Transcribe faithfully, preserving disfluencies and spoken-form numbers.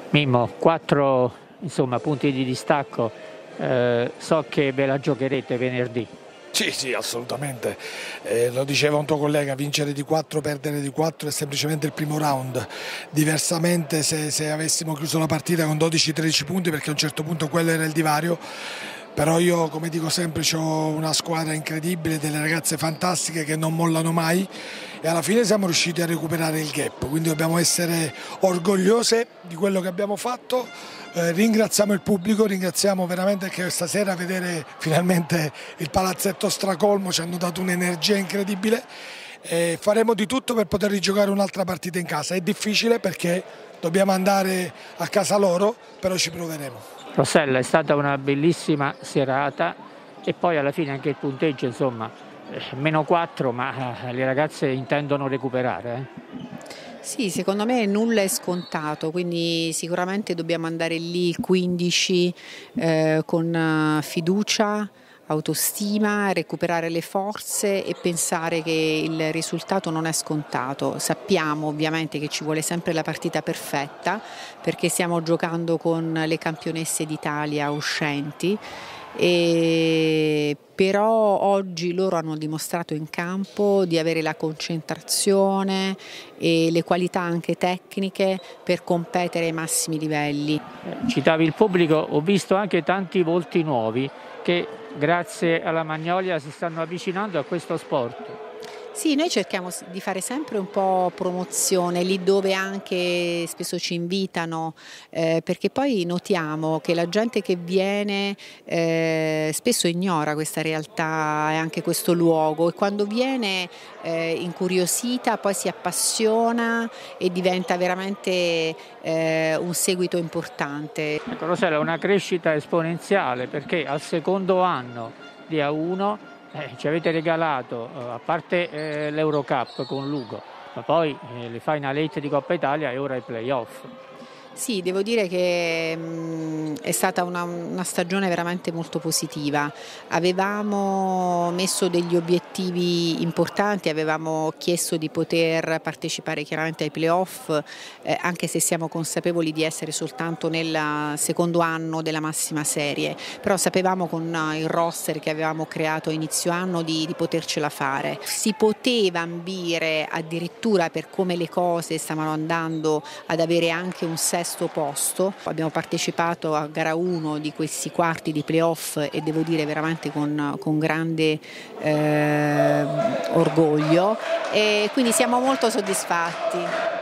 Mimmo, quattro insomma, punti di distacco, eh, so che ve la giocherete venerdì. Sì, sì, assolutamente. Eh, lo diceva un tuo collega, vincere di quattro, perdere di quattro è semplicemente il primo round. Diversamente se, se avessimo chiuso la partita con dodici tredici punti, perché a un certo punto quello era il divario, però io, come dico sempre, ho una squadra incredibile, delle ragazze fantastiche che non mollano mai e alla fine siamo riusciti a recuperare il gap, quindi dobbiamo essere orgogliose di quello che abbiamo fatto. Eh, ringraziamo il pubblico, ringraziamo veramente che stasera vedere finalmente il palazzetto stracolmo ci hanno dato un'energia incredibile e faremo di tutto per poter rigiocare un'altra partita in casa. È difficile perché dobbiamo andare a casa loro, però ci proveremo. Rossella, è stata una bellissima serata e poi alla fine anche il punteggio, insomma, eh, meno quattro, ma eh, le ragazze intendono recuperare. Eh? Sì, secondo me nulla è scontato, quindi sicuramente dobbiamo andare lì il quindici eh, con fiducia, autostima, recuperare le forze e pensare che il risultato non è scontato. Sappiamo ovviamente che ci vuole sempre la partita perfetta perché stiamo giocando con le campionesse d'Italia uscenti. E però oggi loro hanno dimostrato in campo di avere la concentrazione e le qualità anche tecniche per competere ai massimi livelli. Citavi il pubblico, ho visto anche tanti volti nuovi che grazie alla Magnolia si stanno avvicinando a questo sport. Sì, noi cerchiamo di fare sempre un po' promozione lì dove anche spesso ci invitano, eh, perché poi notiamo che la gente che viene eh, spesso ignora questa realtà e anche questo luogo e quando viene eh, incuriosita poi si appassiona e diventa veramente eh, un seguito importante. Ecco, Rossella, una crescita esponenziale perché al secondo anno di A uno Eh, ci avete regalato, eh, a parte eh, l'Eurocup con Lugo, ma poi eh, le Final Eight di Coppa Italia e ora i playoff. Sì, devo dire che mh, è stata una, una stagione veramente molto positiva. Avevamo messo degli obiettivi importanti, avevamo chiesto di poter partecipare chiaramente ai playoff, eh, anche se siamo consapevoli di essere soltanto nel secondo anno della massima serie, però sapevamo con il roster che avevamo creato a inizio anno di, di potercela fare. Si poteva ambire addirittura per come le cose stavano andando ad avere anche un sesto posto. Abbiamo partecipato a gara uno di questi quarti di playoff e devo dire veramente con, con grande eh, orgoglio e quindi siamo molto soddisfatti.